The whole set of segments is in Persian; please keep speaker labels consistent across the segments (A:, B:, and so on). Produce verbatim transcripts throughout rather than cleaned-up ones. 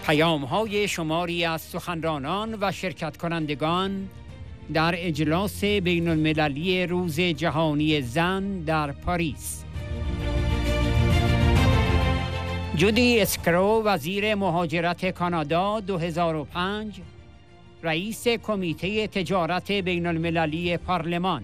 A: پیام‌های شماری از سخنرانان و شرکت کنندگان در اجلاس بین المللی روز جهانی زن در پاریس. جودی اسکرو، وزیر مهاجرت کانادا دو هزار و پنج، رئیس کمیته تجارت بین المللی پارلمان.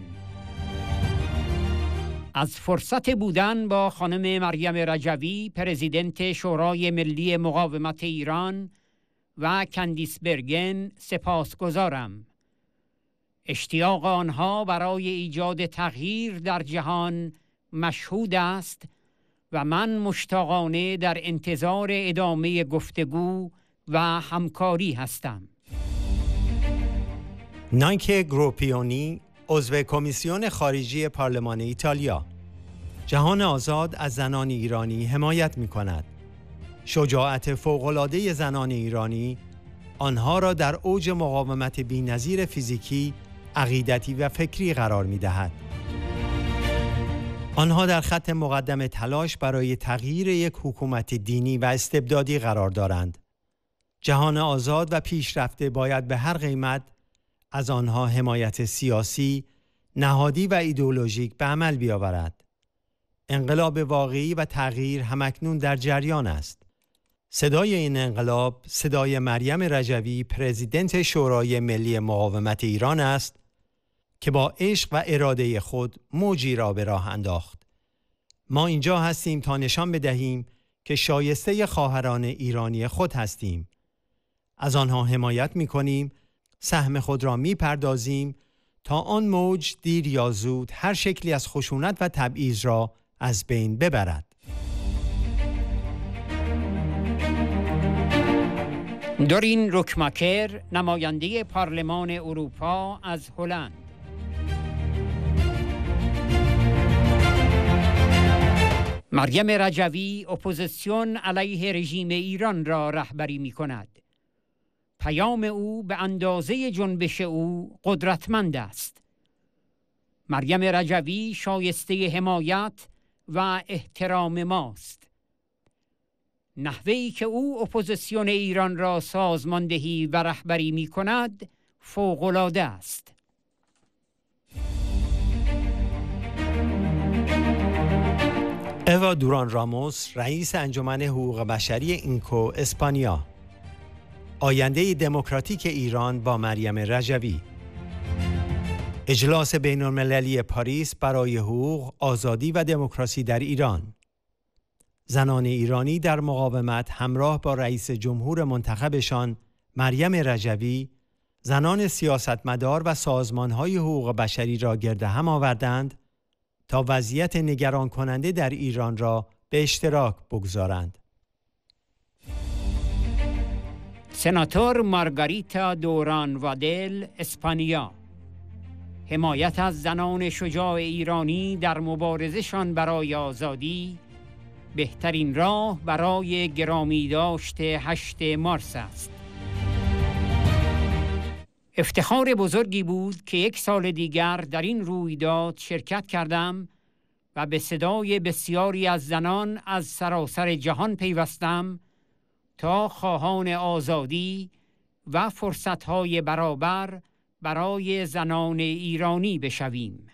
A: از فرصت بودن با خانم مریم رجوی، پرزیدنت شورای ملی مقاومت ایران و کندیس برگن سپاسگزارم. اشتیاق آنها برای ایجاد تغییر در جهان مشهود است و من مشتاقانه در انتظار ادامه گفتگو و همکاری هستم.
B: نانک گروپیونی، عضو کمیسیون خارجی پارلمان ایتالیا: جهان آزاد از زنان ایرانی حمایت می‌کند. شجاعت فوق‌العاده زنان ایرانی آنها را در اوج مقاومت بی‌نظیر فیزیکی، عقیدتی و فکری قرار می‌دهد. آنها در خط مقدم تلاش برای تغییر یک حکومت دینی و استبدادی قرار دارند. جهان آزاد و پیشرفته باید به هر قیمت از آنها حمایت سیاسی، نهادی و ایدئولوژیک به عمل بیاورد. انقلاب واقعی و تغییر همکنون در جریان است. صدای این انقلاب صدای مریم رجوی، پرزیدنت شورای ملی مقاومت ایران است که با عشق و اراده خود موجی را به راه انداخت. ما اینجا هستیم تا نشان بدهیم که شایسته خواهران ایرانی خود هستیم. از آنها حمایت می‌کنیم، سهم خود را می‌پردازیم تا آن موج دیر یا زود هر شکلی از خشونت و تبعیض را از بین ببرد.
A: دورین روکماکر، نماینده پارلمان اروپا از هلند: مریم رجوی اپوزیسیون علیه رژیم ایران را رهبری می کند. پیام او به اندازه جنبش او قدرتمند است. مریم رجوی شایسته حمایت و احترام ماست. نحوهی که او اپوزیسیون ایران را سازماندهی و رهبری می کند فوق‌العاده است.
B: اوا دوران راموس، رئیس انجمن حقوق بشری اینکو اسپانیا: آینده دموکراتیک ایران با مریم رجوی. اجلاس بین المللی پاریس برای حقوق، آزادی و دموکراسی در ایران. زنان ایرانی در مقاومت همراه با رئیس جمهور منتخبشان مریم رجوی، زنان سیاستمدار و سازمان‌های حقوق بشری را گرد هم آوردند تا وضعیت نگران کننده در ایران را به اشتراک بگذارند.
A: سناتور مارگاریتا دوران وادل، اسپانیا: حمایت از زنان شجاع ایرانی در مبارزه‌شان برای آزادی بهترین راه برای گرامی داشت هشت مارس است. افتخار بزرگی بود که یک سال دیگر در این رویداد شرکت کردم و به صدای بسیاری از زنان از سراسر جهان پیوستم تا خواهان آزادی و فرصت‌های برابر برای زنان ایرانی بشویم.